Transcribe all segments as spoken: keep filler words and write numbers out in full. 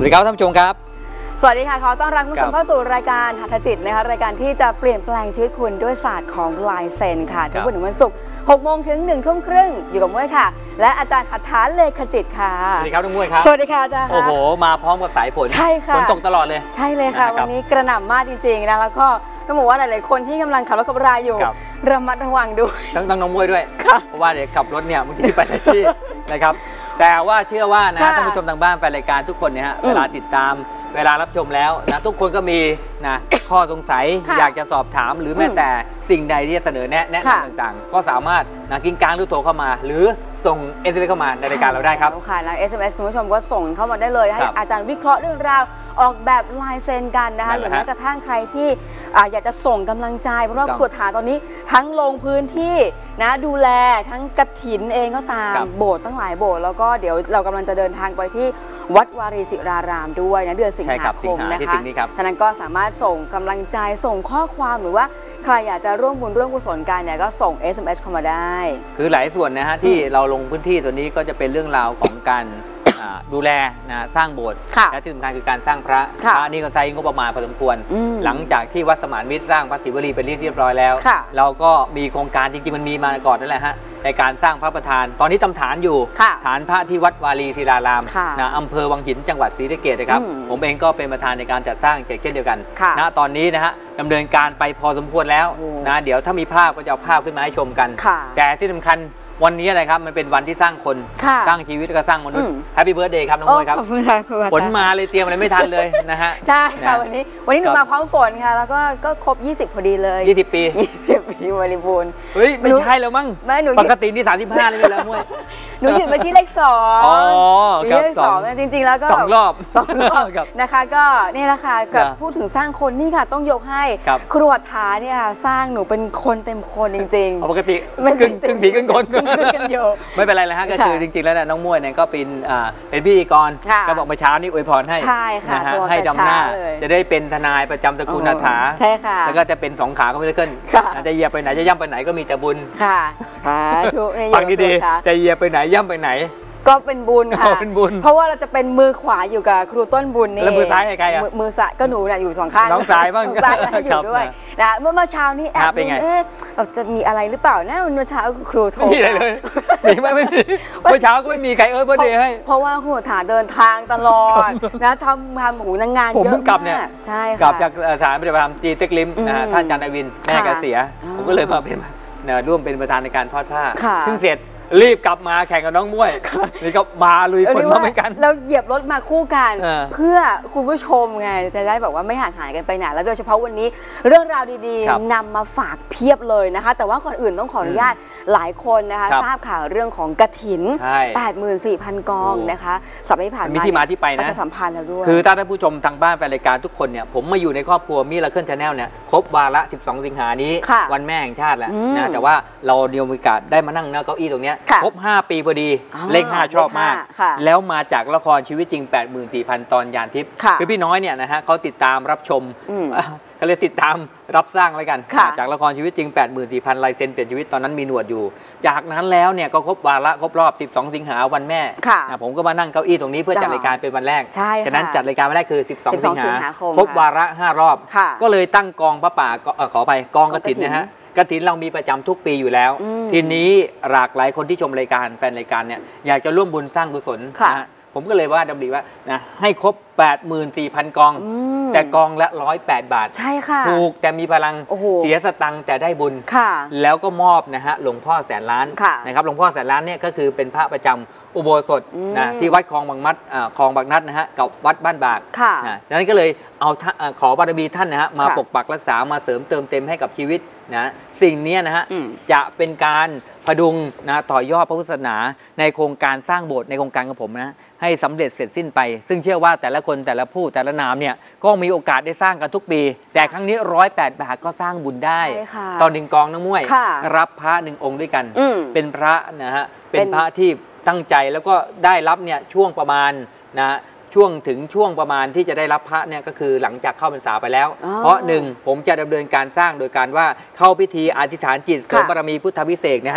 สวัสดีครับท่านผู้ชมครับสวัสดีค่ะขอต้อนรับคุณผู้ชมเข้าสู่รายการหัตถจิตนะคะรายการที่จะเปลี่ยนแปลงชีวิตคุณด้วยศาสตร์ของลายเซ็นค่ะทุกวันถึงวันศุกร์หกโมงถึงหนึ่งทุ่มครึ่งอยู่กับมุ้ยค่ะและอาจารย์หัตถาเลขจิตค่ะสวัสดีครับน้องมุ้ยครับสวัสดีค่ะอาจารย์โอ้โหมาพร้อมกับสายฝนใช่ค่ะฝนตกตลอดเลยใช่เลยค่ะวันนี้กระหน่ำมากจริงๆนะแล้วก็ต้องบอกว่าหลายๆคนที่กำลังขับรถขับราอยู่ระมัดระวังด้วยต้องต้องน้องมุ้ยด้วยเพราะว่าเดี๋ยวขับรถเนี่ยบางทีไปหลายที่นะครับแต่ว่าเชื่อว่านะท่านผู้ชมทางบ้านแฟนรายการทุกคนเนี่ยฮะเวลาติดตามเวลารับชมแล้วนะทุกคนก็มีนะข้อสงสัยอยากจะสอบถามหรือแม้แต่สิ่งใดที่จะเสนอแนะแนะนำต่างๆก็สามารถนะกินกลางหรือโทรเข้ามาหรือส่ง เอส เอ็ม เอส เข้ามาในรายการเราได้ครับค่ะแล้ว เอส เอ็ม เอส คุณผู้ชมก็ส่งเข้ามาได้เลยให้อาจารย์วิเคราะห์เรื่องราวออกแบบลายเซ็นกันนะคะหรือแม้กระทั่งใครที่อยากจะส่งกำลังใจเพราะว่าครัวถาตอนนี้ทั้งลงพื้นที่นะดูแลทั้งกฐินเองก็ตามโบสถ์ตั้งหลายโบสถ์แล้วก็เดี๋ยวเรากำลังจะเดินทางไปที่วัดวารีศิรารามด้วยนะเดือนสิงหาคมนะคะท่านั้นก็สามารถส่งกำลังใจส่งข้อความหรือว่าใครอยากจะร่วมบุญร่วมกุศลกันเนี่ยก็ส่ง เอส เอ็ม เอส เข้ามาได้คือหลายส่วนนะฮะที่เราลงพื้นที่ตัวนี้ก็จะเป็นเรื่องราวของการดูแลนะสร้างโบสถ์และที่สำคัญคือการสร้างพระพระนี่ก็ใช้งบประมาณพอสมควรหลังจากที่วัดสมานมิตรสร้างพระศิวลีเป็นที่เรียบร้อยแล้วเราก็มีโครงการจริงๆมันมีมาก่อนนั่นแหละฮะในการสร้างพระประธานตอนนี้ทำฐานอยู่ฐานพระที่วัดวารีศิรารามนะอำเภอวังหินจังหวัดศรีสะเกษนะครับผมเองก็เป็นประธานในการจัดสร้างเช่นเดียวกันนะตอนนี้นะฮะดำเนินการไปพอสมควรแล้วนะเดี๋ยวถ้ามีภาพก็จะเอาภาพขึ้นมาให้ชมกันแต่ที่สำคัญวันนี้อะไรครับมันเป็นวันที่สร้างคนสร้างชีวิตก็สร้างมนุษย์แฮปปี้เบิร์ธเดย์ครับน้องมุ้ยครับฝนมาเลยเตรียมอะไรไม่ทันเลยนะฮะใช่ค่ะวันนี้วันนี้หนูมาพร้อมฝนค่ะแล้วก็ก็ครบยี่สิบพอดีเลยยี่สิบปียี่สิบปีบริบูรณ์เฮ้ยไม่ใช่แล้วมั้งปกตินี่สามสิบห้าเลยแล้วมุ้ยหนูหยุดไปที่เลขสองอ๋อเลขสองจริงๆแล้วก็สองรอบสองรอบนะคะก็นี่แหละค่ะกับพูดถึงสร้างคนนี่ค่ะต้องยกให้ครัวถาเนี่ยสร้างหนูเป็นคนเต็มคนจริงๆปกติครึ่งผีครึ่งคนไม่เป็นไรเลยฮะก็คือจริงๆแล้วน้องมุ้ยเนี่ยก็เป็นเป็นพิธีกรก็บอกเมื่อเช้านี้อวยพรให้ใช่ค่ะให้ดำหน้าจะได้เป็นทนายประจำตระกูลนาถาใช่ค่ะแล้วก็จะเป็นสองขาก็ไม่ได้ขึ้นจะเหยียบไปไหนจะย่ำไปไหนก็มีแต่บุญค่ะฟังดีๆจะเหยียบไปไหนย่ำไปไหนก็เป็นบุญค่ะเป็นบุญเพราะว่าเราจะเป็นมือขวาอยู่กับครูต้นบุญนี่แล้วมือซ้ายใครอ่ะมือซ้ายก็หนูเนี่ยอยู่สองข้างน้องซ้ายบ้างซ้ายอยู่ด้วยนะเมื่อเมื่อเช้านี้แอบเอ๊ะเราจะมีอะไรหรือเปล่านะเมื่อเช้าครูโทรไม่มีอะไรเลยมีไหมไม่มีเมื่อเช้าก็ไม่มีใครเออเบอร์เดย์ให้เพราะว่าครูถาเดินทางตลอดนะทำทำหูนางงานเยอะผมเพิ่งกลับเนี่ยใช่ค่ะกลับจากสถานปฏิบัติธรรมจีเต็กลิมนะฮะท่านอาจารย์อวินแม่แกเสียผมก็เลยมาเป็นร่วมเป็นประธานในการทอดผ้าซึ่งเสร็จรีบกลับมาแข่งกับน้องมุ้ยนี่ก็มาลุยฝนมาเหมือนกันเราเหยียบรถมาคู่กันเพื่อคุณผู้ชมไงจะได้แบบว่าไม่ห่างหายกันไปไหนแล้วโดยเฉพาะวันนี้เรื่องราวดีๆนำมาฝากเพียบเลยนะคะแต่ว่าก่อนอื่นต้องขออนุญาตหลายคนนะคะทราบข่าวเรื่องของกฐิน แปดหมื่นสี่พัน กองนะคะสัปดาห์ที่ผ่านมามีที่มาที่ไปนะประชาสัมพันธ์แล้วด้วยคือถ้าท่านผู้ชมทางบ้านแฟนรายการทุกคนเนี่ยผมมาอยู่ในครอบครัวมิราเคิล Channel เนี่ยครบวาระสิบสองสิงหานี้วันแม่แห่งชาติแล้วนะแต่ว่าเราเดียวมีโอกาสได้มานั่งหน้าเก้าอี้ตรงนี้ครบห้าปีพอดีเลขห้าชอบมากแล้วมาจากละครชีวิตจริง แปดหมื่นสี่พัน ตอนยานทิพย์คือพี่น้อยเนี่ยนะฮะเขาติดตามรับชมเขาเลยติดตามรับสร้างอะไรกันจากละครชีวิตจริง แปดหมื่นสี่พัน ลายเซ็นเปลี่ยนชีวิตตอนนั้นมีหนวดอยู่จากนั้นแล้วเนี่ยก็ครบวาระครบรอบสิบสองสิงหาวันแม่ผมก็มานั่งเก้าอี้ตรงนี้เพื่อจัดรายการเป็นวันแรกฉะนั้นจัดรายการวันแรกคือสิบสองสิงหาครบวาระห้ารอบก็เลยตั้งกองพระป่าขอไปกองกฐินนะฮะกฐินเรามีประจำทุกปีอยู่แล้วทีนี้หลากหลายคนที่ชมรายการแฟนรายการเนี่ยอยากจะร่วมบุญสร้างกุศลนะผมก็เลยว่าดำริว่านะให้ครบ แปดหมื่นสี่พัน กองแต่กองละหนึ่งร้อยแปดบาทใช่ค่ะถูกแต่มีพลังเสียสตังค์แต่ได้บุญแล้วก็มอบนะฮะหลวงพ่อแสนล้านนะครับหลวงพ่อแสนล้านเนี่ยก็คือเป็นพระประจำอุโบสถนะที่วัดคลองบางมัดคลองบางนัดนะฮะกับวัดบ้านบากนะดังนั้นก็เลยเอาขอบารมีท่านนะฮะมาปกปักรักษามาเสริมเติมเต็มให้กับชีวิตนะสิ่งนี้นะฮะจะเป็นการพดุงนะต่อยอดพระพุทธศาสนาในโครงการสร้างโบสถ์ในโครงการของผมนะให้สำเร็จเสร็จสิ้นไปซึ่งเชื่อว่าแต่ละคนแต่ละผู้แต่ละนามเนี่ยก็มีโอกาสได้สร้างกันทุกปีแต่ครั้งนี้ร้อยแปดบาทก็สร้างบุญได้ตอนหนึ่งกองน้ำม้วยรับพระหนึ่งองค์ด้วยกันเป็นพระนะฮะเป็นพระที่ตั้งใจแล้วก็ได้รับเนี่ยช่วงประมาณนะช่วงถึงช่วงประมาณที่จะได้รับพระเนี่ยก็คือหลังจากเข้าพรรษาไปแล้วเพราะหนึ่งผมจะดำเนินการสร้างโดยการว่าเข้าพิธีอธิษฐานจิตเสริมบารมีพุทธวิเศษนะฮะข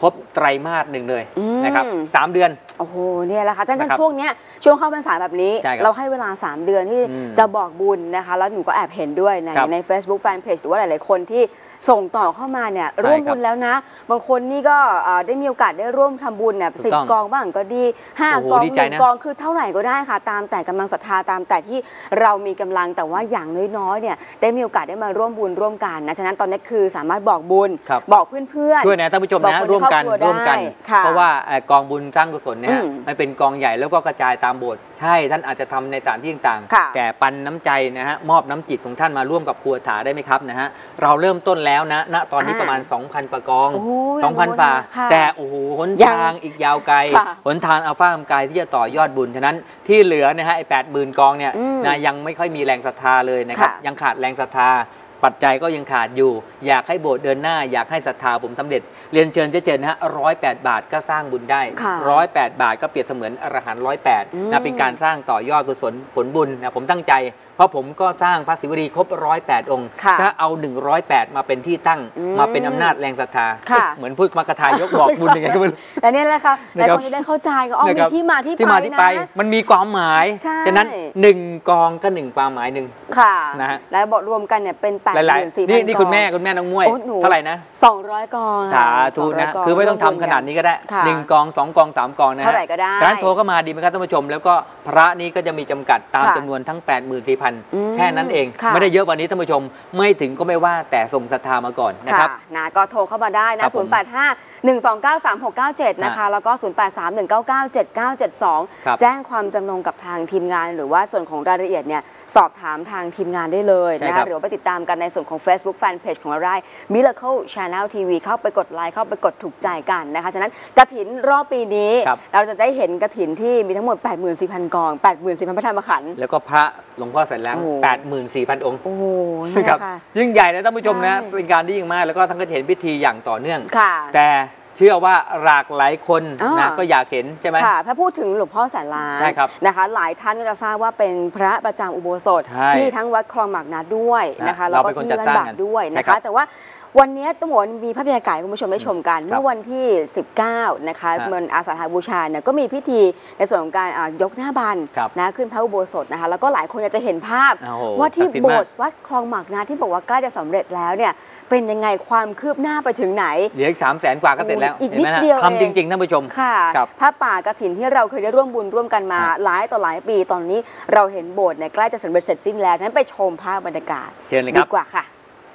ครบไตรมาสหนึ่งเลยนะครับสามเดือนโอ้โหเนี่ยแหละค่ะท่านช่วงเนี้ยช่วงเข้าพรรษาแบบนี้เราให้เวลาสามเดือนที่จะบอกบุญนะคะแล้วหนูก็แอบเห็นด้วยในใน Facebook Fanpage หรือว่าหลายๆคนที่ส่งต่อเข้ามาเนี่ยร่วมบุญแล้วนะบางคนนี่ก็ได้มีโอกาสได้ร่วมทำบุญเนี่ยสิบกองบ้างก็ดีห้ากองหนึ่งกองคือเท่าไหร่ก็ได้ค่ะตามแต่กำลังศรัทธาตามแต่ที่เรามีกำลังแต่ว่าอย่างน้อยๆเนี่ยได้มีโอกาสได้มาร่วมบุญร่วมกันนะฉะนั้นตอนนี้คือสามารถบอกบุญบอกเพื่อนๆช่วยนะท่านผู้ชมนะร่วมกันร่วมกันเพราะว่ากองบุญสร้างกุศลเนี่ยมันเป็นกองใหญ่แล้วก็กระจายตามโบสถ์ใช่ท่านอาจจะทำในสถานที่ต่างๆแต่ปันน้ำใจนะฮะมอบน้ำจิตของท่านมาร่วมกับครัวถาได้ไหมครับนะฮะเราเริ่มต้นแล้วนะณตอนนี้ประมาณ สองพัน ประกอง สองพัน ฝาแต่โอ้โหหนทางอีกยาวไกลหนทางอัลฟาอัมกายที่จะต่อยอดบุญฉะนั้นที่เหลือนะฮะไอ้แปดหมื่นกองเนี่ยนะยังไม่ค่อยมีแรงศรัทธาเลยนะครับยังขาดแรงศรัทธาปัจจัยก็ยังขาดอยู่อยากให้โบสถ์เดินหน้าอยากให้ศรัทธาผมสำเร็จเรียนเชิญเจเจนนะฮะร้อยแปดบาทก็สร้างบุญได้ร้อยแปดบาทก็เปรียบเสมือนอรหันต์ร้อยแปดนะเป็นการสร้างต่อยอดกุศลผลบุญนะผมตั้งใจเพราะผมก็สร้างพระศิวลีครบร้อยแปดองค์ถ้าเอาหนึ่งร้อยแปดมาเป็นที่ตั้งมาเป็นอำนาจแรงศรัทธาเหมือนพูดมกทายกบอกบุญยังไงก็ไม่รู้แต่นี่แหละค่ะแต่คนจะได้เข้าใจก็อ๋อมีที่มาที่ไปนะมันมีความหมายฉะนั้นหนึ่งกองก็หนึ่งความหมายหนึ่งค่ะนะฮะแล้วบอกรวมกันเนี่ยเป็นแปดหมื่นสี่พันกองนี่คุณแม่คุณแม่น้องมวยเท่าไหร่นะสองร้อยกองสาธุนะคือไม่ต้องทำขนาดนี้ก็ได้หนึ่งกองสองกองสามกองนะฮะเท่าไหร่ก็ได้การโทรเข้ามาดีไหมครับท่านผู้ชมแล้วก็พระนี้ก็จะมีจำกัดตามจำนวนทั้ง แปดหมื่นสี่พัน แค่นั้นเองไม่ได้เยอะกว่านี้ท่านผู้ชมไม่ถึงก็ไม่ว่าแต่ส่งศรัทธามาก่อนนะครับนะก็โทรเข้ามาได้นะศูนย์แปดห้า หนึ่งสองเก้า สามหกเก้าเจ็ดนะคะแล้วก็ศูนย์แปดสาม หนึ่งเก้าเก้า เจ็ดเก้าเจ็ดสองแจ้งความจำนงกับทางทีมงานหรือว่าส่วนของรายละเอียดเนี่ยสอบถามทางทีมงานได้เลยนะคะหรือไปติดตามกันในส่วนของ Facebook Fanpage ของเราได้ Miracle Channel ที วี เข้าไปกดไลค์เข้าไปกดถูกใจกันนะคะฉะนั้นกฐินรอบปีนี้เราจะได้เห็นกฐินที่มีทั้งหมด แปดหมื่นสี่พัน กอง แปดหมื่นสี่พัน พระธรรมขันธ์แล้วก็พระหลวงพ่อแสนแหลม แปดหมื่นสี่พัน องค์โอ้โหครับยิ่งใหญ่นะท่านผู้ชมนะเป็นการที่ยิ่งมากแล้วก็ทั้งกฐินพิธีอย่างต่อเนื่องแต่เชื่อว่าหลากหลายคนนะก็อยากเห็นใช่ไหมค่ะถ้าพูดถึงหลวงพ่อแสนล้านนะคะหลายท่านก็จะทราบว่าเป็นพระประจำอุโบสถที่ทั้งวัดคลองหมากนาด้วยนะคะแล้วก็ที่วัดบาทด้วยนะคะแต่ว่าวันนี้ต้องบอกว่ามีภาพบรรยากาศคุณผู้ชมได้ชมกันเมื่อวันที่สิบเก้านะคะมันอาสาฬหบูชาเนี่ยก็มีพิธีในส่วนของการยกหน้าบันนะขึ้นพระอุโบสถนะคะแล้วก็หลายคนจะเห็นภาพว่าที่โบสถ์วัดคลองหมากนาที่บอกว่าใกล้จะสำเร็จแล้วเนี่ยเป็นยังไงความคืบหน้าไปถึงไหนเหลืออีกสามแสนกว่าก็เสร็จแล้วอีกนิดเดียวทำจริงๆท่านผู้ชมค่ะพระป่ากฐินที่เราเคยได้ร่วมบุญร่วมกันมาหลายต่อหลายปีตอนนี้เราเห็นโบสถ์เนี่ยใกล้จะสำเร็จเสร็จสิ้นแล้วนั้นไปชมภาพบรรยากาศเชิญเลยครับดีกว่าค่ะ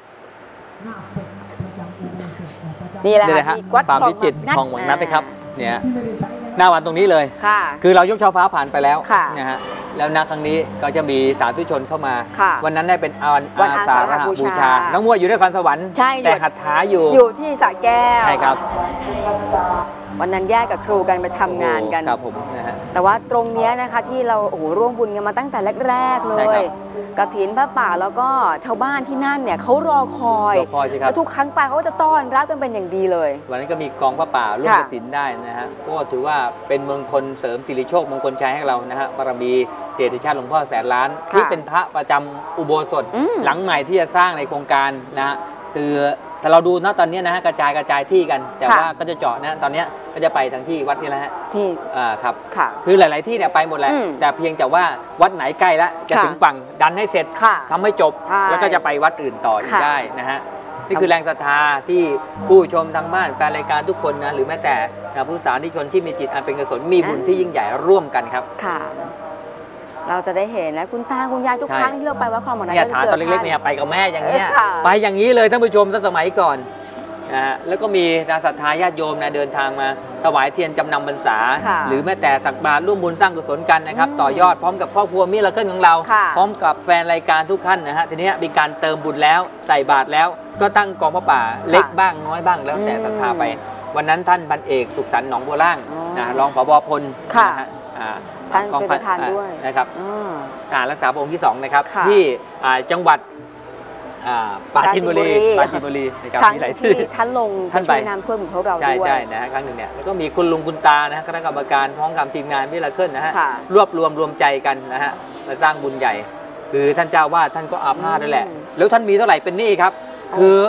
นี่แหละค่ะวัดความวิจิตรคลองหมากนัดนะครับเนี่ยหน้าวันตรงนี้เลยคือเรายกช่อฟ้าผ่านไปแล้วนะฮะแล้วนักครั้งนี้ก็จะมีสาธุชนเข้ามาวันนั้นได้เป็นวันอาสาฬหบูชาน้องมวยอยู่ด้วยกันสวรรค์แต่หัตถาอยู่อยู่ที่สระแก้วใช่ครับวันนั้นแยกกับครูกันไปทำงานกันครับผมนะฮะแต่ว่าตรงนี้นะคะที่เราโอ้โหร่วมบุญกันมาตั้งแต่แรกๆเลยกฐินพระป่าแล้วก็ชาวบ้านที่นั่นเนี่ยเขารอคอยแล้วทุกครั้งไปเขาจะต้อนรับกันเป็นอย่างดีเลยวันนั้นก็มีกองพระป่าร่วมกฐินได้นะฮะก็ถือว่าเป็นมงคลเสริมสิริโชคมงคลชัยให้เรานะฮะบารมีเดชชาติหลวงพ่อแสนล้านที่เป็นพระประจำอุโบสถหลังใหม่ที่จะสร้างในโครงการนะฮะคือแต่เราดูนะตอนนี้นะฮะกระจายกระจายที่กันแต่ว่าก็จะเจาะนะตอนนี้ก็จะไปทางที่วัดนี่แหละฮะที่อ่าครับคือหลายๆที่เนี่ยไปหมดแล้วแต่เพียงแต่ว่าวัดไหนใกล้แล้วจะถึงฝั่งดันให้เสร็จทำให้จบแล้วก็จะไปวัดอื่นต่อได้นะฮะนี่คือแรงศรัทธาที่ผู้ชมทางบ้านแฟนรายการทุกคนนะหรือแม้แต่ผู้สาธุชนที่มีจิตอันเป็นกุศลมีบุญที่ยิ่งใหญ่ร่วมกันครับค่ะเราจะได้เห็นนะคุณตาคุณยายทุกครั้งที่เราไปวัดคลองหมากนาเนี่ยฐานตอนเล็กๆเนี่ยไปกับแม่อย่างเงี้ยไปอย่างนี้เลยท่านผู้ชมสมัยก่อนนะฮะแล้วก็มีศรัทธาญาติโยมนะเดินทางมาถวายเทียนจำนำพรรษาหรือแม้แต่สักบาตรร่วมบุญสร้างกุศลกันนะครับต่อยอดพร้อมกับครอบครัวมิราเคิลของเราพร้อมกับแฟนรายการทุกท่านนะฮะทีนี้มีการเติมบุญแล้วใส่บาตรแล้วก็ตั้งกองพระป่าเล็กบ้างน้อยบ้างแล้วแต่ศรัทธาไปวันนั้นท่านพันเอกสุขสันต์หนองบัวล่างนะรองผบ.พลนะฮะท่านเป็นประธานด้วยนะครับการรักษาพระองค์ที่สองนะครับที่จังหวัดปราจีนบุรีปราจีนบุรีนะครับมีหลายที่ท่านลงท่านไปน้ำท่วมของเราด้วยใช่ใช่นะฮะครั้งหนึ่งเนี่ยแล้วก็มีคุณลุงคุณตานะคณะกรรมการพร้อมกับทีมงานมิราเคิลนะฮะรวบรวมรวมใจกันนะฮะมาสร้างบุญใหญ่คือท่านเจ้าว่าท่านก็อาพาธนั่นแหละแล้วท่านมีเท่าไหร่เป็นหนี้ครับคือ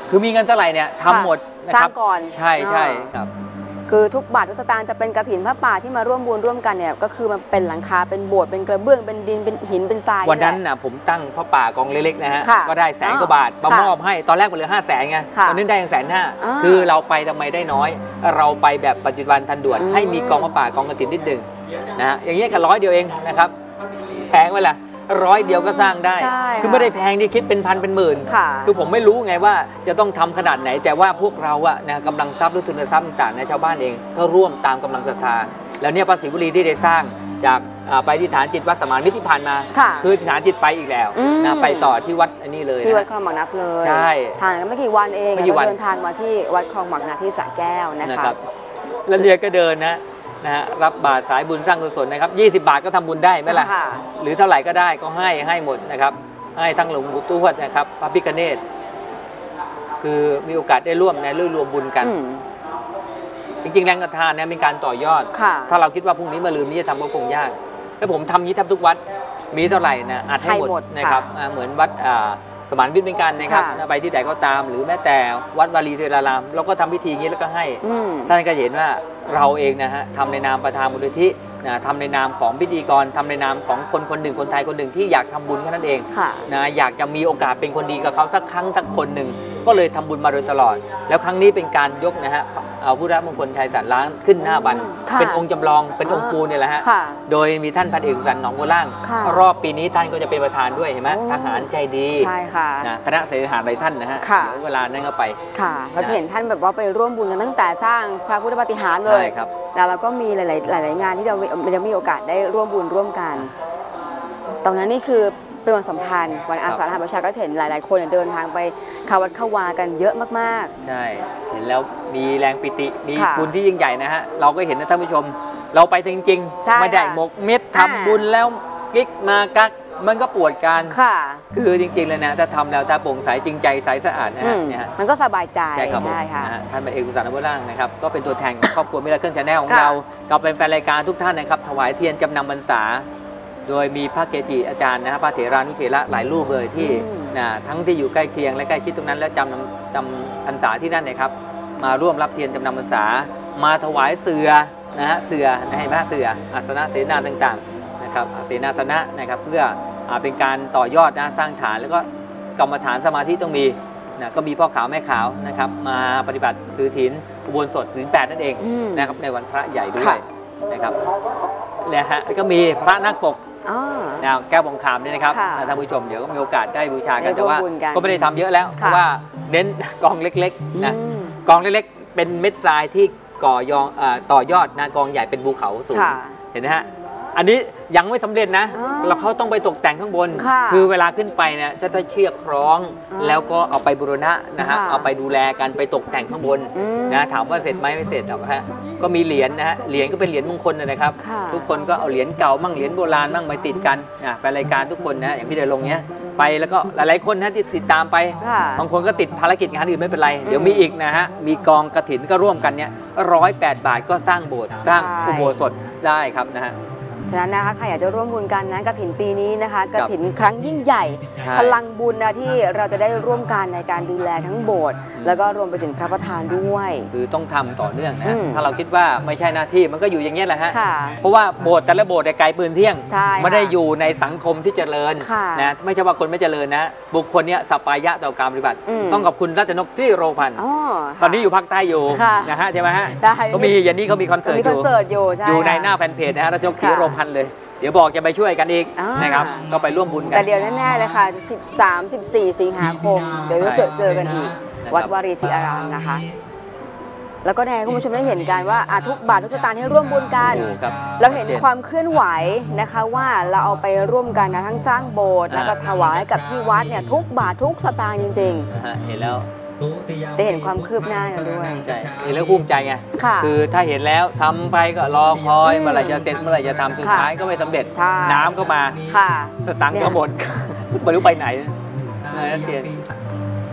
คือมีเงินเท่าไหร่เนี่ยทำหมดนะครับสร้างก่อนใช่ใช่ครับคือทุกบาททุกสตางค์จะเป็นกฐินพระป่าที่มาร่วมบุญร่วมกันเนี่ยก็คือมันเป็นหลังคาเป็นโบสถ์เป็นกระเบื้องเป็นดินเป็นหินเป็นทรายวันนั้นนะผมตั้งพระป่ากองเล็กๆนะฮะก็ได้แสนกว่าบาทมามอบให้ตอนแรกมันเหลือห้าแสนไงตอนนี้ได้แสนห้าคือเราไปทำไมได้น้อยเราไปแบบปัจจุบันทันด่วนให้มีกองพระป่ากองกฐินนิดหนึ่งนะฮะอย่างเงี้ยก็ร้อยเดียวเองนะครับแพงไว้ละร้อยเดียวก็สร้างได้คือไม่ได้แพงที่คิดเป็นพันเป็นหมื่นคือผมไม่รู้ไงว่าจะต้องทำขนาดไหนแต่ว่าพวกเราอะนะกำลังทรัพย์หรือทุนทรัพย์ต่างๆในชาวบ้านเองก็ร่วมตามกำลังศรัทธาแล้วเนี่ยพระศรีบุรีที่ได้สร้างจากไปที่ฐานจิตวัดสมานมิตรที่ผ่านมาคือฐานจิตไปอีกแล้วนะไปต่อที่วัดอันนี้เลยที่วัดคลองหมากนับเลยใช่ทางกันไม่กี่วันเองแล้วเดินทางมาที่วัดคลองหมากนับที่สระแก้วนะคะแล้วเนี่ยก็เดินนะนะฮะรับบาตรสายบุญสร้างกุศลนะครับยี่สิบบาทก็ทำบุญได้ไหมล่ะหรือเท่าไหร่ก็ได้ก็ให้ให้หมดนะครับให้ทั้งหลวงปู่ทวดนะครับพระพิฆเนศคือมีโอกาสได้ร่วมในเรื่องรวมบุญกันจริงๆแรงกระทานเนี่ยเป็นการต่อยอดถ้าเราคิดว่าพรุ่งนี้มาลืมนี้จะทำก็คงยากแล้วผมทำนี้ทำทุกวัดมีเท่าไหร่นะอัดให้หมดนะครับเหมือนวัดสมานมิตรเป็นกันนะครับไปที่ไหนก็ตามหรือแม้แต่วัดวารีเทรารามเราก็ทำพิธีอย่างนี้แล้วก็ให้ท่านก็เห็นว่าเราเองนะฮะทำในนามประธานมูลนิธินะทำในนามของพิธีกรทำในนามของคนคนหนึ่งคนไทยคนหนึ่งที่อยากทำบุญแค่นั้นเองนะอยากจะมีโอกาสเป็นคนดีกับเขาสักครั้งสักคนหนึ่งก็เลยทำบุญมาโดยตลอดแล้วครั้งนี้เป็นการยกนะฮะเอาพุทธมงคลชัยสารล้างขึ้นหน้าบันเป็นองค์จำลองเป็นองค์ปูเนี่ยแหละฮะโดยมีท่านพันเอกสันหนองโกล่างรอบปีนี้ท่านก็จะเป็นประธานด้วยเห็นไหมทหารใจดีใช่ค่ะนะคณะเสนาหารหลายท่านนะฮะเวลานั้นก็ไปค่ะเราจะเห็นท่านแบบว่าไปร่วมบุญกันตั้งแต่สร้างพระพุทธปาฏิหาริย์เลยแล้วเราก็มีหลายๆหลายๆงานที่เราจะมีโอกาสได้ร่วมบุญร่วมกันตรงนั้นนี่คือเป็นวันสำคัญวันอาสาฬหบูชาก็เห็นหลายๆคนเดินทางไปเข้าวัดเข้าวากันเยอะมากๆใช่เห็นแล้วมีแรงปิติมีบุญที่ยิ่งใหญ่นะฮะเราก็เห็นนะท่านผู้ชมเราไปจริงๆไม่ได้หมกเม็ดทำบุญแล้วกิ๊กมากักมันก็ปวดการคือจริงๆเลยนะถ้าทำแล้วถ้าโปร่งใสจริงใจใสสะอาดนะฮะมันก็สบายใจใช่ครับท่านพระเอกสุสานนวร่างนะครับก็เป็นตัวแทนของครอบครัวมิราเคิลชาแนลของเรากับเป็นแฟนรายการทุกท่านนะครับถวายเทียนจำนำพรรษาโดยมีพระเกจิอาจารย์นะครับพระเถรานุเถระหลายรูปเลยที่นะทั้งที่อยู่ใกล้เคียงและใกล้ชิดตรงนั้นแล้วจำจำพรรษาที่นั่นนะครับมาร่วมรับเทียนจำนำพรรษามาถวายเสือนะฮะเสือให้พระเสืออาสนะเสนาต่างๆนะครับเสนาสนะนะครับเพื่อเป็นการต่อยอดนะสร้างฐานแล้วก็กรรมฐานสมาธิต้องมีนะก็มีพ่อขาวแม่ขาวนะครับมาปฏิบัติถือศีลอุโบสถศีลแปดนั่นเองนะครับในวันพระใหญ่ด้วยนะครับนะฮะก็มีพระนักปกนะแก้วบงคามนี่นะครับท่านผู้ชมเดี๋ยวก็มีโอกาสได้บูชากันแต่ว่าก็ไม่ได้ทำเยอะแล้วเพราะว่าเน้นกองเล็กๆนะกองเล็กๆเป็นเม็ดทรายที่ก่อยองต่อยอดนะกองใหญ่เป็นภูเขาสูงเห็นไหมฮะอันนี้ยังไม่สำเร็จนะเราเขาต้องไปตกแต่งข้างบนคือเวลาขึ้นไปเนี่ยจะต้องเชือกคล้องแล้วก็เอาไปบูรณะนะฮะเอาไปดูแลกันไปตกแต่งข้างบนนะถามว่าเสร็จไหมไม่เสร็จหรอกฮะก็มีเหรียญนะฮะเหรียญก็เป็นเหรียญมงคลนะครับทุกคนก็เอาเหรียญเก่ามั่งเหรียญโบราณมั่งไปติดกันนะแฟนรายการทุกคนนะอย่างพี่เดลงเนี้ยไปแล้วก็หลายๆคนนะที่ติดตามไปบางคนก็ติดภารกิจงานอื่นไม่เป็นไรเดี๋ยวมีอีกนะฮะมีกองกฐินก็ร่วมกันเนี่ยร้อยแปดบาทก็สร้างโบสถ์สร้างอุโบสถได้ครับนะฮะฉะนั้นนะคะใครอยากจะร่วมบุญกันนะกฐินปีนี้นะคะกฐินครั้งยิ่งใหญ่พลังบุญนะที่เราจะได้ร่วมกันในการดูแลทั้งโบสถ์แล้วก็รวมไปถึงพระประธานด้วยคือต้องทำต่อเนื่องนะถ้าเราคิดว่าไม่ใช่หน้าที่มันก็อยู่อย่างนี้แหละฮะเพราะว่าโบสถ์แต่ละโบสถ์ไกลปืนเที่ยงไม่ได้อยู่ในสังคมที่เจริญนะไม่ใช่ว่าคนไม่เจริญนะบุคคลเนี้ยสัปปายะต่อการปฏิบัติต้องขอบคุณรัตนกซี่โรพันธ์ตอนนี้อยู่ภาคใต้อยู่นะฮะใช่ไหมฮะก็มีอย่างนี้เขามีคอนเสิร์ตอยู่อยู่ในหน้าแฟนเพจนะฮะรัตนกซี่โรพันธ์เลยเดี๋ยวบอกจะไปช่วยกันอีกนะครับก็ไปร่วมบุญกันแต่เดี๋ยวแน่ๆเลยค่ะสิบสาม สิบสี่ สิงหาคมเดี๋ยวจะเจอเจอกันอีกวัดวารีศรีอารามนะคะแล้วก็แน่คุณผู้ชมได้เห็นกันว่าทุกบาททุกสตางค์ให้ร่วมบุญกันเราเห็นความเคลื่อนไหวนะคะว่าเราเอาไปร่วมกันนะทั้งสร้างโบสถ์แล้วก็ถวายกับที่วัดเนี่ยทุกบาททุกสตางค์จริงๆเห็นแล้วได้เห็นความคืบหน้ากันด้วยใช่เห็นแล้วภูมิใจไงคือถ้าเห็นแล้วทำไปก็รอคอยเมื่อไหร่จะเสร็จเมื่อไหร่จะทำสุดท้ายก็ไม่สำเร็จน้ำก็มาสตังค์ก็หมดไม่รู้ไปไหนนะเจน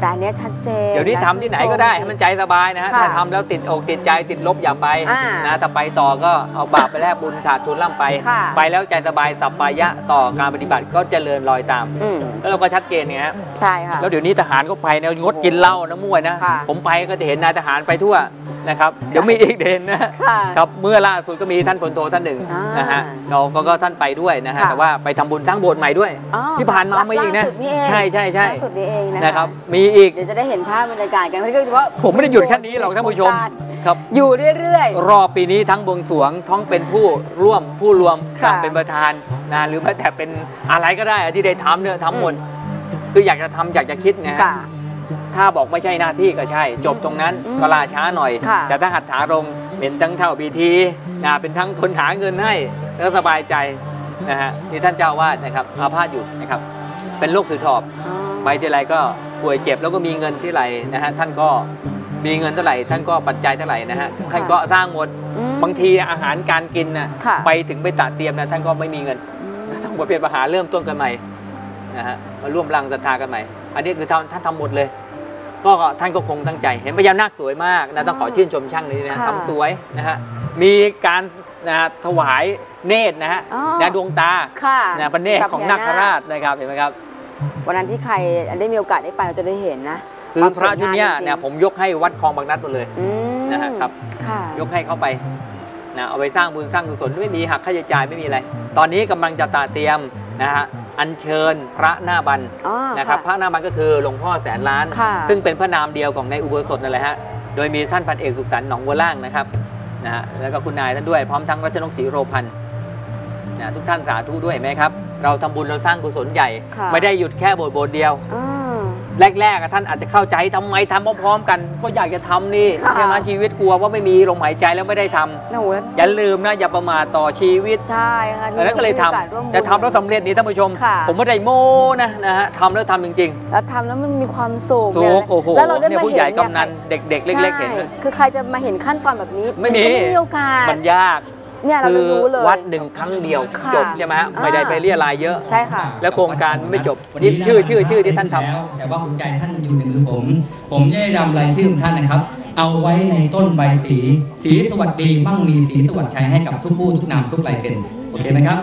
แต่อันนี้ชัดเจนเดี๋ยวนี้ทำที่ไหนก็ได้ให้มันใจสบายนะฮะถ้าทำแล้วติดอกติดใจติดลบอย่าไปนะถ้าไปต่อก็เอาบาปไปแลกบุญขาดทุนล่ำไปไปแล้วใจสบายสัปปายะต่อการปฏิบัติก็เจริญรอยตามแล้วเราก็ชัดเจนไงฮะใช่ค่ะแล้วเดี๋ยวนี้ทหารก็ไปเนี่ยงดกินเหล้านะมั่วนะผมไปก็จะเห็นนายทหารไปทั่วนะครับเดี๋ยวมีอีกเด่นนะครับเมื่อล่าสุดก็มีท่านพลโทท่านหนึ่งนะฮะเราก็ท่านไปด้วยนะฮะแต่ว่าไปทำบุญสร้างโบสถ์ใหม่ด้วยที่ผ่านมาไม่อีกนะใช่ใช่ใช่สุดนี้เองนะครับมีอีกเดี๋ยวจะได้เห็นภาพบรรยากาศกันเพราะว่าผมไม่ได้หยุดแค่นี้หรอกท่านผู้ชมครับอยู่เรื่อยๆรอบปีนี้ทั้งบวงสรวงทั้งเป็นผู้ร่วมผู้รวมเป็นประธานนะหรือแม้แต่เป็นอะไรก็ได้ที่ได้ทำเนี่ยทำหมดคืออยากจะทำอยากจะคิดนะถ้าบอกไม่ใช่หน้าที่ก็ใช่จบตรงนั้นก็ลาช้าหน่อยแต่ถ้าหัตถารงเป็นทั้งเท่าปีทีนะเป็นทั้งคนหาเงินให้แล้วสบายใจนะฮะที่ท่านเจ้าวาดนะครับอาพาธอยู่นะครับเป็นโรคถือถอบไปที่ไรก็ป่วยเจ็บแล้วก็มีเงินที่ไรนะฮะท่านก็มีเงินเท่าไหร่ท่านก็ปัจจัยเท่าไหร่นะฮะท่านก็สร้างหมดบางทีอาหารการกินนะไปถึงไปตัดเตรียมนะท่านก็ไม่มีเงินต้องประเภทปัญหาเริ่มต้นกันใหม่นะฮะมาร่วมรังศรัทธากันใหม่อันนี้คือท่านท่านทำหมดเลยก็ท่านก็คงตั้งใจเห็นพญานาคสวยมากนะต้องขอชื่นชมช่างนี้นะทำสวยนะฮะมีการนะถวายเนตรนะฮะนะดวงตานะพระเนตรของนาคราชนะครับเห็นไหมครับวันนั้นที่ใครได้มีโอกาสได้ไปจะได้เห็นนะคือพระชุดนี้เนี่ยผมยกให้วัดคลองบางนัดหมดเลยนะฮะครับยกให้เข้าไปนะเอาไปสร้างบุญสร้างกุศลไม่มีหักค่าใช้จ่ายไม่มีอะไรตอนนี้กำลังจะตาเตรียมนะฮะอัญเชิญพระหน้าบันนะครับพระหน้าบันก็คือหลวงพ่อแสนล้านซึ่งเป็นพระนามเดียวของในอุโบสถนั่นแหละฮะโดยมีท่านพันเอกสุขสันต์หนองบัวล่างนะครับนะฮะแล้วก็คุณนายท่านด้วยพร้อมทั้งรัชนกศรีโรพันธ์นะทุกท่านสาธุด้วยไหมครับเราทำบุญเราสร้างกุศลใหญ่ไม่ได้หยุดแค่โบสถ์โบสถ์เดียวแรกๆท่านอาจจะเข้าใจทำไมทำพร้อมๆกันก็อยากจะทำนี่ใช่ไหมชีวิตกลัวว่าไม่มีลมหายใจแล้วไม่ได้ทำอย่าลืมนะอย่าประมาทต่อชีวิตใช่ค่ะแล้วก็เลยทำแต่ทำแล้วสำเร็จนี่ท่านผู้ชมผมไม่ได้โม้นะนะฮะทำแล้วทำจริงๆแล้วทำแล้วมันมีความสุขแล้วเราได้มาเห็นผู้ใหญ่กำนันเด็กๆเล็กๆเห็นคือใครจะมาเห็นขั้นตอนแบบนี้ไม่มีไม่มีโอกาสมันยากเนี่ยเรารู้เลยวัดหนึ่งครั้งเดียวจบใช่ไหมไม่ได้ไปเรียรายเยอะใช่ค่ะแล้วโครงการไม่จบนี่ชื่อชื่อชื่อที่ท่านทำแต่ว่าหัวใจท่านอยู่ในมือผมผมได้นำรายชื่อของท่านนะครับเอาไว้ในต้นใบสีสีสวัสดีมั่งมีสีสวัสดิ์ชัยให้กับทุกผู้ทุกนามทุกลายเซ็นโอเคไหมครับ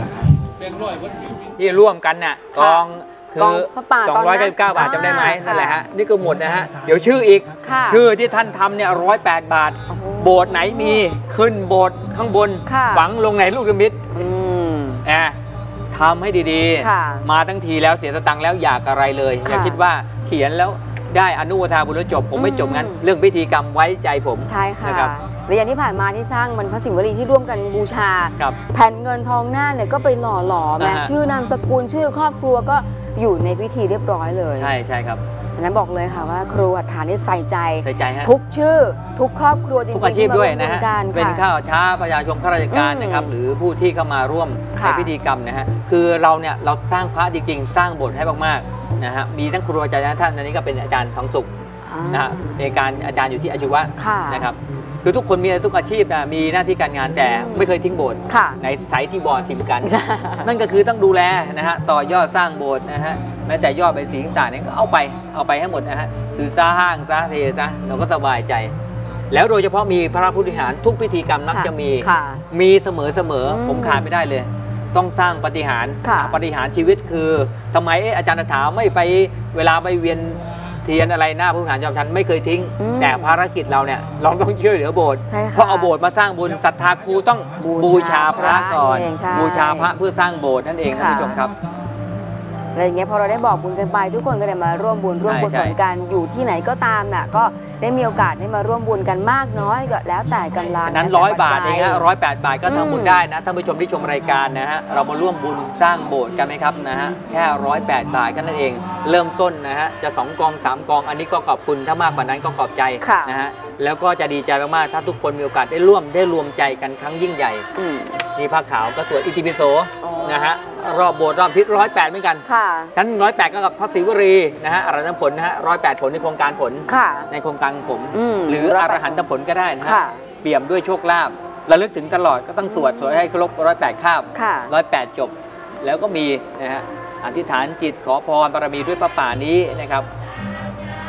ที่ร่วมกันน่ะกองคือสองร้อยเก้าสิบเก้าบาทจำได้ไหมนั่นแหละฮะนี่ก็หมดนะฮะเดี๋ยวชื่ออีกชื่อที่ท่านทำเนี่ยร้อยแปดบาทโบสถ์ไหนมีขึ้นโบสถ์ข้างบนฝังลงในลูกนิมิตอ่าทำให้ดีๆมาทั้งทีแล้วเสียสตังค์แล้วอยากอะไรเลยอย่าคิดว่าเขียนแล้วได้อนุโมทนาบุญแล้วจบผมไม่จบงั้นเรื่องพิธีกรรมไว้ใจผมใช่ค่ะนะครับระยะที่ผ่านมาที่สร้างมันพระสิงห์วลีที่ร่วมกันบูชาแผ่นเงินทองหน้าเนี่ยก็ไปหล่อหลอมนะชื่อนามสกุลชื่อครอบครัวก็อยู่ในพิธีเรียบร้อยเลยใช่ใช่ครับดังนั้นบอกเลยค่ะว่าครูหัตถานี่ใส่ใจใส่ใจฮะทุกชื่อทุกครอบครัวจริงๆทุกอาชีพด้วยนะฮะเป็นข้าวช้าประชาชนข้าราชการนะครับหรือผู้ที่เข้ามาร่วมในพิธีกรรมนะฮะคือเราเนี่ยเราสร้างพระจริงๆสร้างโบสถ์ให้มากๆนะฮะมีทั้งครูอาจารย์ท่านอันนี้ก็เป็นอาจารย์ทองสุขนะฮะในการอาจารย์อยู่ที่อาชีวะนะครับคือทุกคนมีทุกอาชีพนะมีหน้าที่การงานแต่ไม่เคยทิ้งโบสถ์ในสายที่บอดทิมกันนั่นก็คือต้องดูแลนะฮะต่อยอดสร้างโบสถ์นะฮะแม้แต่ยอดเป็นสีต่างๆเนี่ยก็เอาไปเอาไปให้หมดนะฮะคือสร้างสร้างเทซะเราก็สบายใจแล้วโดยเฉพาะมีพระผู้บริหารทุกพิธีกรรมนักจะมีมีเสมอเสมอผมขาดไม่ได้เลยต้องสร้างปฏิหารปฏิหารชีวิตคือทำไมอาจารย์ถามไม่ไปเวลาไปเวียนเทียนอะไรหน้าผู้บริหารจอมชันไม่เคยทิ้งแต่ภารกิจเราเนี่ยเราต้องช่วยเหลือโบสถ์เพราะเอาโบสถ์มาสร้างบุญศรัทธาครูต้องบูชาพระก่อนบูชาพระเพื่อสร้างโบสถ์นั่นเองท่านผู้ชมครับอะไรอย่างเงี้ยพอเราได้บอกบุญกันไปทุกคนก็ได้มาร่วมบุญร่วมกุศลกันอยู่ที่ไหนก็ตามน่ะก็ได้มีโอกาสได้มาร่วมบุญกันมากน้อยก็แล้วแต่กำลังนั้นร้อยบาทเองฮะร้อยแปดบาทก็ทำบุญได้นะท่านผู้ชมที่ชมรายการนะฮะเรามาร่วมบุญสร้างโบสถ์กันไหมครับนะฮะแค่ร้อยแปดบาทแค่นั้นเองเริ่มต้นนะฮะจะสองกองสามกองอันนี้ก็ขอบคุณถ้ามากกว่านั้นก็ขอบใจนะฮะแล้วก็จะดีใจมากๆถ้าทุกคนมีโอกาสได้ร่วมได้รวมใจกันครั้งยิ่งใหญ่นี่ผ้าขาวก็สวดอิติปิโสนะฮะรอบโบสถ์รอบทิศร้อยแปดเหมือนกันชั้นร้อยแปดก็กับพระศิวรีนะฮะอรหันตผลนะฮะร้อยแปดผลในโครงการผลในโครงการผมหรืออรหันตผลก็ได้นะฮะเปี่ยมด้วยโชคลาภระลึกถึงตลอดก็ต้องสวดสวดให้ครบร้อยแปดคาบร้อยแปดจบแล้วก็มีนะฮะอธิษฐานจิตขอพรบารมีด้วยพระป่านี้นะครับ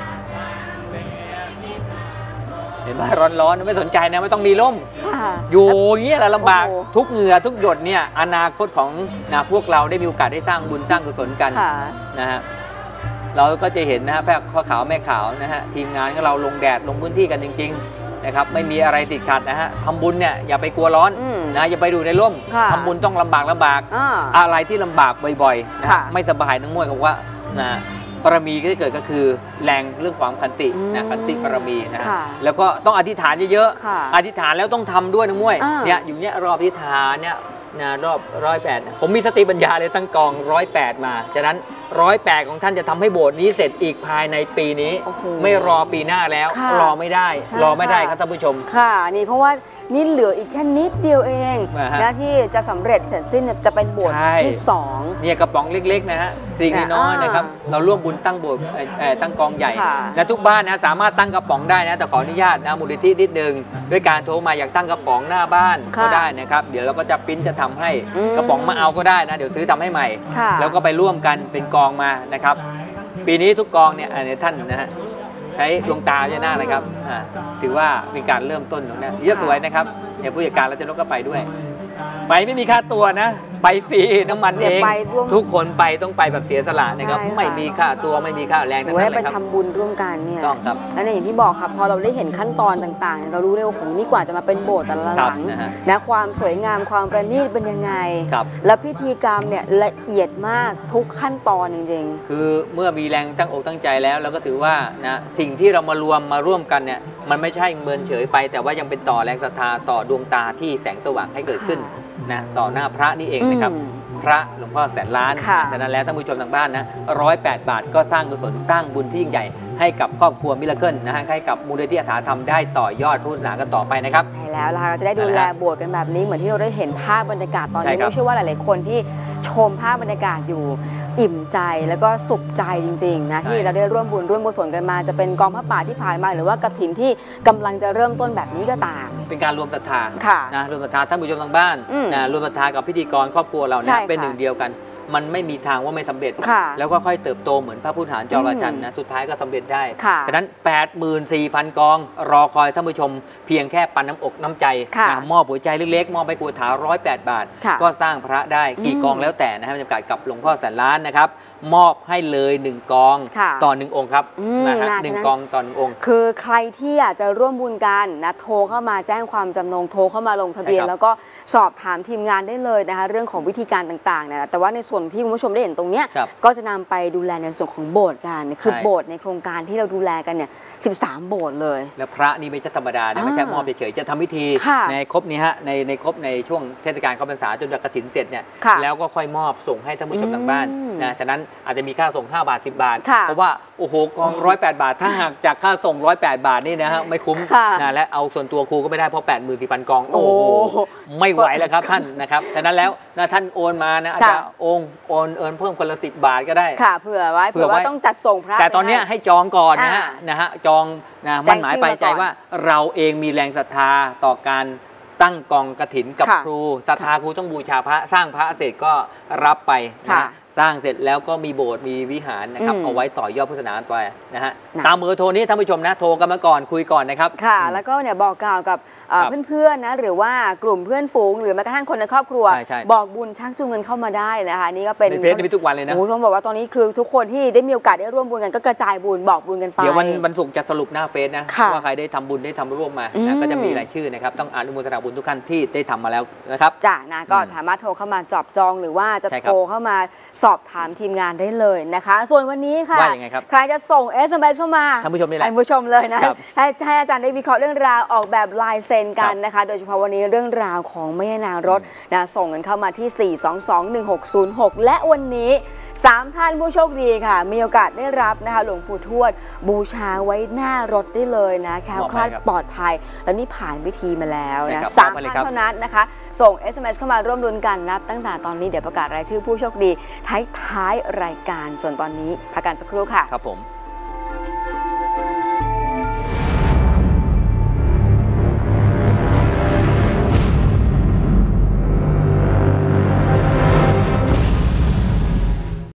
เห็นไหมร้อนๆไม่สนใจนะไม่ต้องมีร่มอยู่อย่างเงี้ยแหละลำบากทุกเหงื่อทุกหยดเนี่ยอนาคตของนะพวกเราได้มีโอกาสได้สร้างบุญสร้างกุศลกันนะฮะเราก็จะเห็นนะฮะแม่ข้อขาวแม่ขาวนะฮะทีมงานของเราลงแดดลงพื้นที่กันจริงๆนะครับไม่มีอะไรติดขัดนะฮะทำบุญเนี่ยอย่าไปกลัวร้อนนะอย่าไปดูในร่มทำบุญต้องลำบากลำบากอะไรที่ลำบากบ่อยๆนะไม่สบายน้องมวยบอกว่านะบารมีก็จะเกิดก็คือแรงเรื่องความขันตินะขันติบารมีนะแล้วก็ต้องอธิษฐานเยอะๆอธิษฐานแล้วต้องทำด้วยน้องมวยเนี่ยอยู่เนี่ยรอบอธิษฐานเนี่ยนะรอบร้อยแปดผมมีสติปัญญาเลยตั้งกองร้อยแปดมาฉะนั้นร้อยแปดของท่านจะทำให้โบสถ์นี้เสร็จอีกภายในปีนี้ไม่รอปีหน้าแล้วรอไม่ได้รอไม่ได้ครับท่านผู้ชมค่ะนี่เพราะว่านี่เหลืออีกแค่นิดเดียวเองนะที่จะสำเร็จเสร็จสิ้นจะเป็นโบสถ์ที่สองเนี่ยกระป๋องเล็กๆนะฮะสิ่งน้อยนะครับเราร่วมบุญตั้งโบสถ์ตั้งกองใหญ่และทุกบ้านนะสามารถตั้งกระป๋องได้นะแต่ขออนุญาตนะมูลนิธินิดนึงด้วยการโทรมาอยากตั้งกระป๋องหน้าบ้านก็ได้นะครับเดี๋ยวเราก็จะปริ้นจะทำให้กระป๋องมาเอาก็ได้นะเดี๋ยวซื้อทำให้ใหม่แล้วก็ไปร่วมกันเป็นกองมานะครับปีนี้ทุกกองเนี่ยท่านนะฮะใช้ดวงตาเยอะหน้าเลยครับถือว่าเป็นการเริ่มต้นตรงนี้เยอะสวยนะครับเนี่ยผู้จัดการเราจะนกก็ไปด้วยไปไม่มีค่าตัวนะไปฟรีน้ำมันเองทุกคนไปต้องไปแบบเสียสละนะครับไม่มีค่าตัวไม่มีค่าแรงทั้งนั้นเลยครับไปทำบุญร่วมกันเนี่ยต้องครับและในอย่างที่บอกครับพอเราได้เห็นขั้นตอนต่างๆเรารู้เลยว่าโอ้โหนี่กว่าจะมาเป็นโบสถ์แต่ละหลังนะความสวยงามความประณีตเป็นยังไงและพิธีกรรมเนี่ยละเอียดมากทุกขั้นตอนจริงๆคือเมื่อมีแรงตั้งอกตั้งใจแล้วเราก็ถือว่านะสิ่งที่เรามารวมมาร่วมกันเนี่ยมันไม่ใช่เมินเฉยไปแต่ว่ายังเป็นต่อแรงศรัทธาต่อดวงตาที่แสงสว่างให้เกิดขึ้นนะต่อหน้าพระนี่เองนะครับพระหลวงพ่อแสนล้านฉะนั้นแล้วท่านผู้ชมทางบ้านนะร้อยแปดบาทก็สร้างกุศลสร้างบุญที่ยิ่งใหญ่ให้กับครอบครัวมิราเคิลนะฮะให้กับมูลนิธิอาสาธรรมได้ต่อยอดพุทธศาสนากันต่อไปนะครับใช่แล้วเราจะได้ดูแลโบสถ์กันแบบนี้เหมือนที่เราได้เห็นภาพบรรยากาศตอนนี้ไม่เชื่อว่าหลายๆคนที่ชมภาพบรรยากาศอยู่อิ่มใจแล้วก็สุขใจจริงๆนะที่เราได้ร่วมบุญร่วมกุศลกันมาจะเป็นกองผ้าป่าที่ผ่านมาหรือว่ากฐินที่กำลังจะเริ่มต้นแบบนี้ก็ตามเป็นการรวมศรัทธานะรวมศรัทธาท่านผู้ชมทางบ้านนะรวมศรัทธากับพิธีกรครอบครัวเราเนี่ยเป็นหนึ่งเดียวกันมันไม่มีทางว่าไม่สำเร็จแล้วก็ค่อยเติบโตเหมือนพระพุทธฐานจรชันนะสุดท้ายก็สำเร็จได้ดังนั้น แปดหมื่นสี่พัน กองรอคอยท่านผู้ชมเพียงแค่ปันน้ำอกน้ำใจมอบหัวใจเล็กๆมอบไปกูถาร้อยแปดบาทก็สร้างพระได้กี่กองแล้วแต่นะครับจำกัดกับหลวงพ่อแสนล้านนะครับมอบให้เลยหนึ่งกองต่อหนึ่งองค์ครับนะฮะหนึ่งกองต่อหนึ่งองค์คือใครที่อยากจะร่วมบุญกันนะโทรเข้ามาแจ้งความจำนงโทรเข้ามาลงทะเบียนแล้วก็สอบถามทีมงานได้เลยนะคะเรื่องของวิธีการต่างๆนะแต่ว่าในส่วนที่คุณผู้ชมได้เห็นตรงเนี้ยก็จะนำไปดูแลในส่วนของโบสถ์กันคือโบสถ์ในโครงการที่เราดูแลกันเนี่ยสิบสามโบสถ์เลยแล้วพระนี่ไม่ใช่ธรรมดานะไม่แค่มอบเฉยๆจะทำพิธีในครบนี้ฮะในในครบในช่วงเทศกาลเข้าพรรษาจนกฐินเสร็จเนี่ยแล้วก็ค่อยมอบส่งให้ท่านผู้ชมทางบ้านนะฉะนั้นอาจจะมีค่าส่งห้าบาทสิบบาทเพราะว่าโอ้โหกองร้อยแปดบาทถ้าหากจากค่าส่งร้อยแปดบาทนี่นะฮะไม่คุ้มนะและเอาส่วนตัวครูก็ไม่ได้เพราะแปดหมื่นสี่พันกองโอ้โหไม่ไหวแล้วครับท่านนะครับฉะนั้นแล้วนะท่านโอนมานะอาจจะองค์โอนเอินเพิ่มคนละสิบบาทก็ได้ค่ะเผื่อไว้เผื่อว่าต้องจัดส่งพระแต่ตอนนี้ให้จองก่อนนะฮะนะฮะจองนะมันหมายไปใจว่าเราเองมีแรงศรัทธาต่อการตั้งกองกฐินกับครูศรัทธาครูต้องบูชาพระสร้างพระเสร็จก็รับไปนะสร้างเสร็จแล้วก็มีโบสถ์มีวิหารนะครับเอาไว้ต่อยอดพุทธศาสนาไปนะฮะตามเบอร์โทรนี้ท่านผู้ชมนะโทรกันมาก่อนคุยก่อนนะครับค่ะแล้วก็เนี่ยบอกกล่าวกับเพื่อนๆนะหรือว่ากลุ่มเพื่อนฝูงหรือแม้กระทั่งคนในครอบครัวบอกบุญชักจูงเงินเข้ามาได้นะคะนี่ก็เป็นในเฟซทุกวันเลยนะโอ้ต้องบอกว่าตอนนี้คือทุกคนที่ได้มีโอกาสได้ร่วมบุญกันก็กระจายบุญบอกบุญกันไปเดี๋ยววันวันศุกร์จะสรุปหน้าเฟซนะว่าใครได้ทำบุญได้ทำร่วมมานะก็จะมีรายชื่อนะครับต้องอนุโมทนาบุญทุกท่านที่ได้ทำมาแล้วนะครับจ้านะก็สามารถโทรเข้ามาจอบจองหรือว่าจะโทรเข้ามาสอบถามทีมงานได้เลยนะคะส่วนวันนี้ค่ะใครจะส่ง เอส เอ็ม เอส เข้ามาท่านผู้ชมนี่แหละท่านผู้ชมเลยนะให้ให้อาจารย์ได้วิเคราะห์เรื่องราวออกแบบลายเซ็นกันนะคะโดยเฉพาะวันนี้เรื่องราวของแม่นางรถนะส่งกันเข้ามาที่สี่ สอง สอง หนึ่ง หก ศูนย์ หกและวันนี้สามท่านผู้โชคดีค่ะมีโอกาสได้รับนะคะหลวงปู่ทวดบูชาไว้หน้ารถได้เลยนะแคล้วคลาดปลอดภัยแล้วนี่ผ่านวิธีมาแล้วนะสามท่านเท่านั้นนะคะส่ง เอส เอ็ม เอส เข้ามาร่วมลุ้นกันนับตั้งแต่ตอนนี้เดี๋ยวประกาศรายชื่อผู้โชคดีท้ายท้ายรายการส่วนตอนนี้พักกันสักครู่ค่ะครับผม